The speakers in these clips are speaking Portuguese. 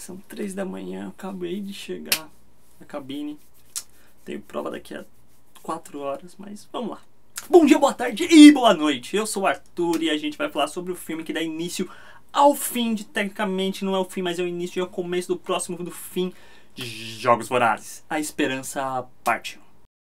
São 3 da manhã, eu acabei de chegar na cabine. Tenho prova daqui a 4 horas, mas vamos lá. Bom dia, boa tarde e boa noite. Eu sou o Arthur e a gente vai falar sobre o filme que dá início ao fim tecnicamente não é o fim, mas é o início e é o começo do próximo do fim de Jogos Vorazes. A Esperança Parte 1.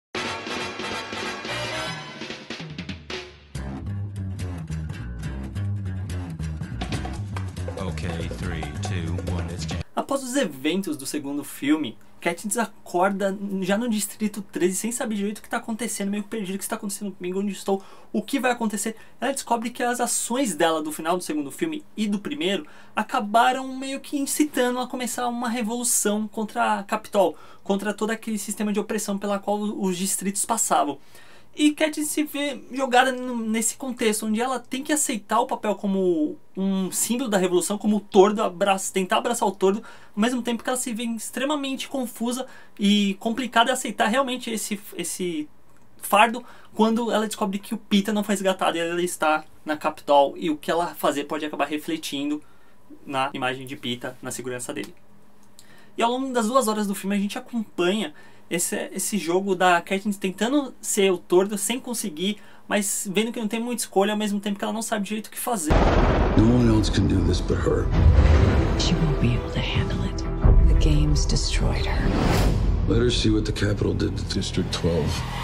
Okay, 3, 2, 1, it's... Após os eventos do segundo filme, Katniss acorda já no Distrito 13 sem saber direito o que está acontecendo, meio perdido, o que está acontecendo comigo, onde estou, o que vai acontecer. Ela descobre que as ações dela do final do segundo filme e do primeiro acabaram meio que incitando a começar uma revolução contra a Capitol, contra todo aquele sistema de opressão pela qual os distritos passavam. E Katniss se vê jogada nesse contexto, onde ela tem que aceitar o papel como um símbolo da revolução, como o Tordo, tentar abraçar o Tordo, ao mesmo tempo que ela se vê extremamente confusa e complicada em aceitar realmente esse fardo, quando ela descobre que o Peeta não foi resgatado e ela está na Capitol, e o que ela fazer pode acabar refletindo na imagem de Peeta, na segurança dele. E ao longo das 2 horas do filme a gente acompanha esse jogo da Katniss tentando ser o Tordo sem conseguir, mas vendo que não tem muita escolha, ao mesmo tempo que ela não sabe direito o que fazer. No one else can do this but her. She won't be able to handle it. The games destroyed her. Let her see what the Capitol did to District 12.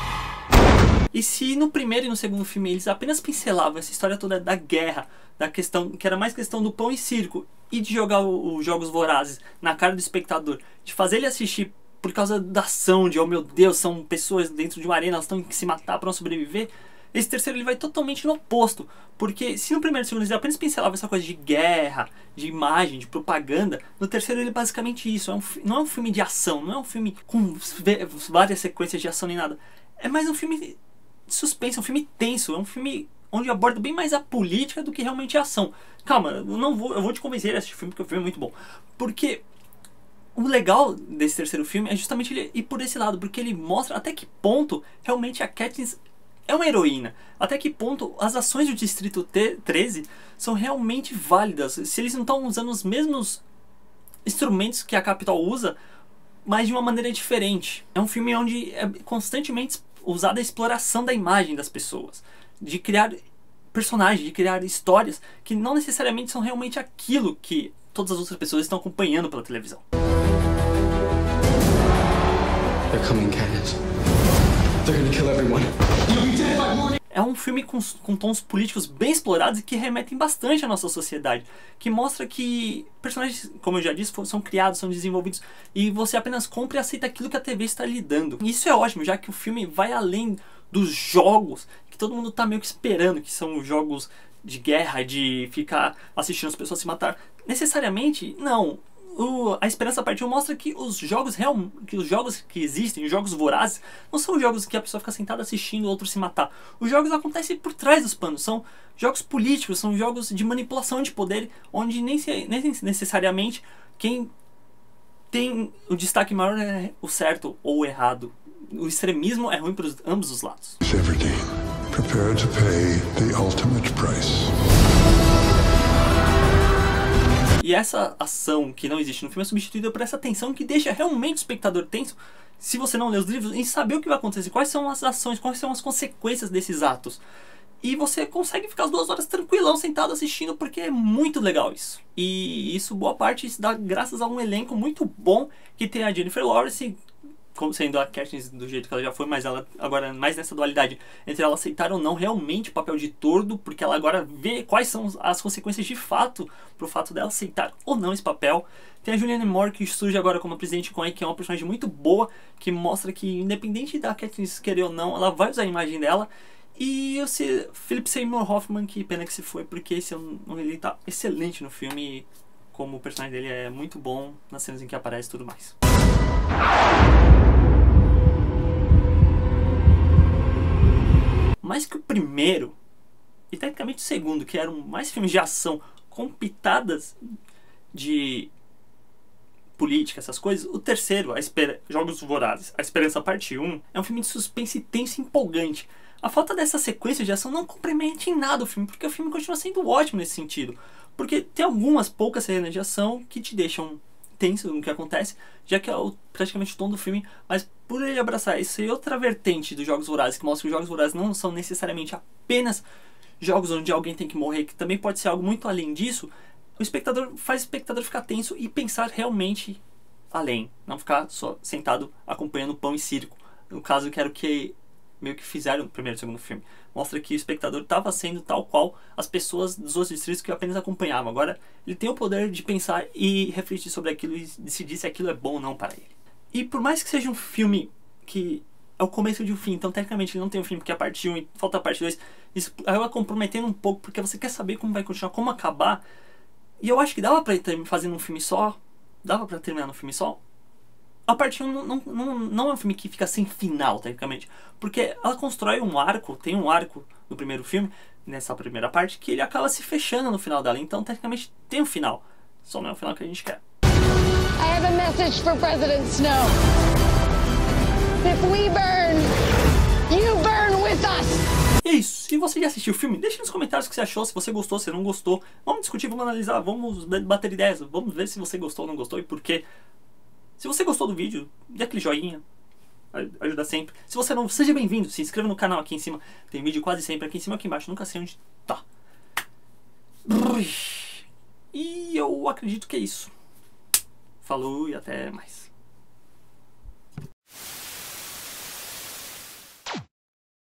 E se no primeiro e no segundo filme eles apenas pincelavam essa história toda da guerra, da questão que era mais questão do pão e circo, e de jogar os Jogos Vorazes na cara do espectador, de fazer ele assistir por causa da ação, de oh meu Deus, são pessoas dentro de uma arena, elas estão que se matar para não sobreviver, esse terceiro ele vai totalmente no oposto. Porque se no primeiro e segundo eles apenas pincelavam essa coisa de guerra, de imagem, de propaganda, no terceiro ele é basicamente isso. Não é um filme de ação, não é um filme com várias sequências de ação nem nada. É mais um filme de suspense, um filme tenso, é um filme onde aborda bem mais a política do que realmente a ação. Calma, eu vou te convencer a assistir o filme, porque o filme é muito bom. Porque o legal desse terceiro filme é justamente ele ir por esse lado, porque ele mostra até que ponto realmente a Katniss é uma heroína, até que ponto as ações do Distrito 13 são realmente válidas, se eles não estão usando os mesmos instrumentos que a Capitol usa, mas de uma maneira diferente. É um filme onde é constantemente usada a exploração da imagem das pessoas, de criar personagens, de criar histórias que não necessariamente são realmente aquilo que todas as outras pessoas estão acompanhando pela televisão. They're coming, Katniss. They're gonna kill everyone. You'll be dead by morning. É um filme com tons políticos bem explorados e que remetem bastante à nossa sociedade, que mostra que personagens, como eu já disse, são criados, são desenvolvidos, e você apenas compra e aceita aquilo que a TV está lhe dando. E isso é ótimo, já que o filme vai além dos jogos que todo mundo está meio que esperando, que são jogos de guerra, de ficar assistindo as pessoas se matar. Necessariamente, não. A Esperança Parte 1 mostra que os jogos que existem, os jogos vorazes, não são jogos que a pessoa fica sentada assistindo o outro se matar. Os jogos acontecem por trás dos panos, são jogos políticos, são jogos de manipulação de poder, onde nem necessariamente quem tem o destaque maior é o certo ou o errado. O extremismo é ruim para ambos os lados. Everdeen, prepare to pay the ultimate price. E essa ação que não existe no filme é substituída por essa tensão que deixa realmente o espectador tenso, se você não lê os livros, em saber o que vai acontecer, quais são as ações, quais são as consequências desses atos. E você consegue ficar as 2 horas tranquilão, sentado assistindo, porque é muito legal isso. E isso, boa parte, se dá graças a um elenco muito bom, que tem a Jennifer Lawrence, como sendo a Katniss do jeito que ela já foi, mas ela agora mais nessa dualidade entre ela aceitar ou não realmente o papel de Tordo, porque ela agora vê quais são as consequências de fato pro fato dela aceitar ou não esse papel. Tem a Julianne Moore, que surge agora como presidente Coen, que é uma personagem muito boa, que mostra que independente da Katniss querer ou não, ela vai usar a imagem dela. E esse Philip Seymour Hoffman, que pena que se foi, porque ele tá excelente no filme, como o personagem dele é muito bom nas cenas em que aparece e tudo mais. Mais que o primeiro, e tecnicamente o segundo, que eram mais filmes de ação com pitadas de política, essas coisas, o terceiro, Jogos Vorazes, A Esperança Parte 1, é um filme de suspense tenso e empolgante. A falta dessa sequência de ação não compromete em nada o filme, porque o filme continua sendo ótimo nesse sentido. Porque tem algumas poucas cenas de ação que te deixam tenso no que acontece, já que é praticamente o tom do filme, mas por ele abraçar isso e outra vertente dos Jogos Vorazes, que mostra que os Jogos Vorazes não são necessariamente apenas jogos onde alguém tem que morrer, que também pode ser algo muito além disso, o espectador faz o espectador ficar tenso e pensar realmente além, não ficar só sentado acompanhando pão e circo. No caso, que era o que meio que fizeram no primeiro e segundo filme. Mostra que o espectador estava sendo tal qual as pessoas dos outros distritos que apenas acompanhavam. Agora, ele tem o poder de pensar e refletir sobre aquilo e decidir se aquilo é bom ou não para ele. E por mais que seja um filme que é o começo de um fim, então tecnicamente ele não tem um fim porque é a parte 1 e falta a parte 2, isso acaba comprometendo um pouco, porque você quer saber como vai continuar, como acabar. E eu acho que dava pra ir fazendo um filme só, dava pra terminar num filme só. A parte 1 não é um filme que fica sem final, tecnicamente, porque ela constrói um arco, tem um arco no primeiro filme, nessa primeira parte, que ele acaba se fechando no final dela, então tecnicamente tem um final, só não é o final que a gente quer. I have a message for President Snow. If we burn, you burn with us. E é isso. Se você já assistiu o filme, deixe nos comentários o que você achou, se você gostou, se não gostou. Vamos discutir, vamos analisar, vamos bater ideias, vamos ver se você gostou ou não gostou e por quê. Se você gostou do vídeo, dê aquele joinha, ajuda sempre. Se você não, seja bem-vindo, se inscreva no canal aqui em cima. Tem vídeo quase sempre aqui em cima, aqui embaixo, nunca sei onde tá. E eu acredito que é isso. Falou e até mais.